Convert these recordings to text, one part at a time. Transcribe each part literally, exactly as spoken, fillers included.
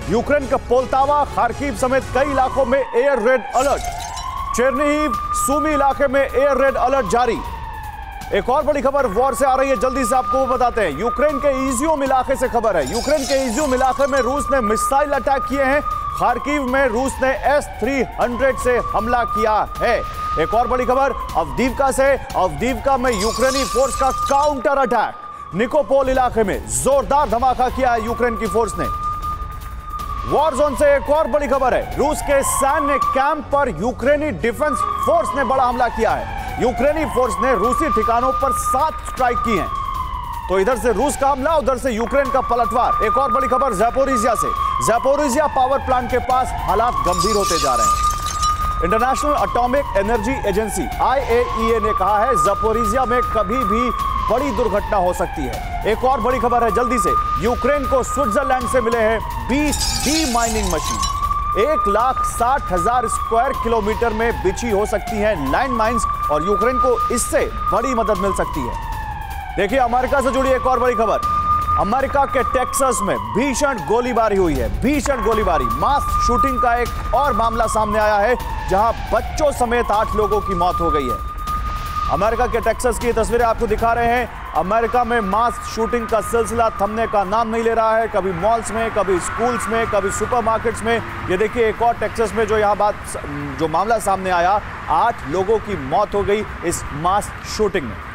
Ukraine का Poltava, Kharkiv समेत कई इलाकों में air raid alert. Chernihiv, Sumy इलाके में एयर रेड अलर्ट जारी। एक और बड़ी खबर वॉर से आ रही है, जल्दी से आपको वो बताते हैं। यूक्रेन के इजियम इलाके से खबर है। यूक्रेन के इजियम इलाके में रूस ने मिसाइल अटैक किए हैं। खार्किव में रूस ने एस थ्री हंड्रेड से हमला किया है। एक और बड़ी खबर अवदीवका से। अवदीवका में यूक्रेनी फोर्स का काउंटर अटैक। निकोपोल इलाके में जोरदार धमाका किया है यूक्रेन की फोर्स ने। वॉर जोन से एक और बड़ी खबर है। रूस के सैन्य कैंप पर यूक्रेनी डिफेंस फोर्स ने बड़ा हमला किया है। यूक्रेनी फोर्स ने रूसी ठिकानों पर सात स्ट्राइक की हैं। तो इधर से रूस का हमला, उधर से यूक्रेन का पलटवार। एक और बड़ी खबर ज़ैपोरिज़िया से। ज़ैपोरिज़िया पावर प्लांट के पास हालात गंभीर होते जा रहे हैं। International Atomic Energy Agency I A E A ने कहा है ज़ैपोरिज़िया में कभी भी बड़ी दुर्घटना हो सकती है। एक और बड़ी खबर है, जल्दी से। यूक्रेन को स्विट्जरलैंड से मिले हैं बीस डी माइनिंग मशीन। एक लाख साठ हजार स्क्वायर किलोमीटर में बिछी हो सकती है लैंड माइंस और यूक्रेन को इससे बड़ी मदद मिल सकती है। देखिए, अमेरिका से जुड़ी एक और बड़ी खबर। अमेरिका के टेक्सास में भीषण गोलीबारी हुई है। भीषण गोलीबारी, मास शूटिंग का एक और मामला सामने आया है, जहां बच्चों समेत आठ लोगों की मौत हो गई है। अमेरिका के टेक्सास की तस्वीरें आपको दिखा रहे हैं। अमेरिका में मास शूटिंग का सिलसिला थमने का नाम नहीं ले रहा है। कभी मॉल्स में, कभी स्कूल्स में, कभी सुपरमार्केट्स में। ये देखिए, एक और टेक्सास में जो यहाँ बात जो मामला सामने आया, आठ लोगों की मौत हो गई इस मास शूटिंग में।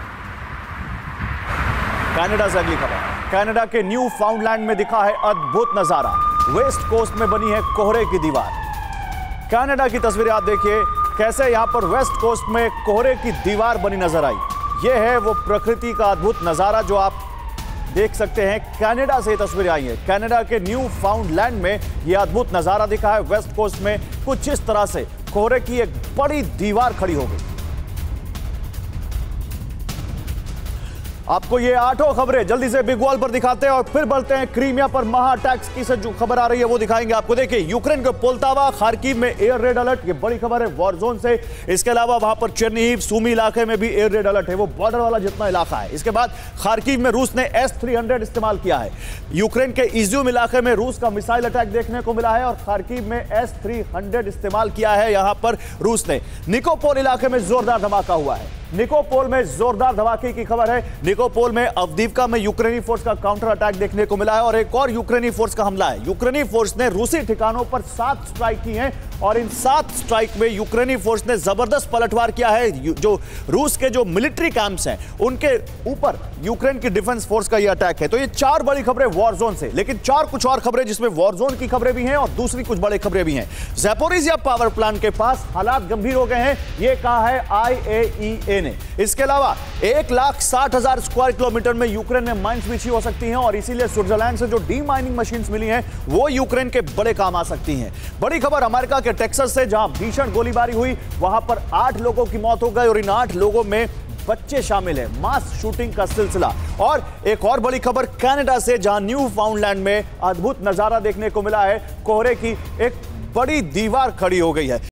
कनाडा से अगली खबर। कनाडा के न्यू फाउंडलैंड में दिखा है अद्भुत नजारा। वेस्ट कोस्ट में बनी है कोहरे की दीवार। कनाडा की तस्वीरें आप देखिए, कैसे यहां पर वेस्ट कोस्ट में कोहरे की दीवार बनी नजर आई। यह है वो प्रकृति का अद्भुत नजारा जो आप देख सकते हैं। कनाडा से तस्वीरें आई हैं। कनाडा के न्यू फाउंडलैंड में यह अद्भुत नजारा दिखा है। वेस्ट कोस्ट में कुछ इस तरह से कोहरे की एक बड़ी दीवार खड़ी हो गई। आपको ये आठों खबरें जल्दी से बिग वॉल पर दिखाते हैं और फिर बढ़ते हैं क्रीमिया पर महा अटैक्स की से जो खबर आ रही है वो दिखाएंगे आपको। देखिए, यूक्रेन के पोल्टावा, खार्किव में एयर रेड अलर्ट, ये बड़ी खबर है वॉर जोन से। इसके अलावा वहां पर चेरनिहिव, सूमी इलाके में भी एयर रेड अलर्ट है, वो बॉर्डर वाला जितना इलाका है। इसके बाद खार्किव में रूस ने एस थ्री हंड्रेड इस्तेमाल किया है। यूक्रेन के इजियम इलाके में रूस का मिसाइल अटैक देखने को मिला है और खार्किव में एस थ्री हंड्रेड इस्तेमाल किया है यहां पर रूस ने। निकोपोल इलाके में जोरदार धमाका हुआ है। निकोपोल में जोरदार धमाके की खबर है। निकोपोल में अवदीवका में यूक्रेनी फोर्स का काउंटर अटैक देखने को मिला है और एक और यूक्रेनी फोर्स का हमला है। यूक्रेनी फोर्स ने रूसी ठिकानों पर सात स्ट्राइक की हैं और इन सात स्ट्राइक में यूक्रेनी फोर्स ने जबरदस्त पलटवार किया है। जो रूस के जो मिलिट्री कैंप्स हैं उनके ऊपर यूक्रेन की डिफेंस फोर्स का यह अटैक है। तो ये चार बड़ी खबरें वॉर जोन से, लेकिन चार कुछ और खबरें जिसमें वॉर जोन की खबरें भी हैं और दूसरी कुछ बड़ी खबरें भी हैं। ज़ैपोरिज़िया पावर प्लांट के पास हालात गंभीर हो गए हैं, यह कहा है आई ए ई ए ने। इसके अलावा एक लाख साठ हजार स्क्वायर किलोमीटर में यूक्रेन में माइंस बिछी हो सकती हैं और इसीलिए स्विट्जरलैंड से जो डी माइनिंग मशीन्स मिली हैं वो यूक्रेन के बड़े काम आ सकती हैं। बड़ी खबर अमेरिका के टेक्सास से, जहां भीषण गोलीबारी हुई, वहां पर आठ लोगों की मौत हो गई और इन आठ लोगों में बच्चे शामिल हैं। मास शूटिंग का सिलसिला। और एक और बड़ी खबर कनाडा से, जहां न्यू फाउंडलैंड में अद्भुत नजारा देखने को मिला है। कोहरे की एक बड़ी दीवार खड़ी हो गई है।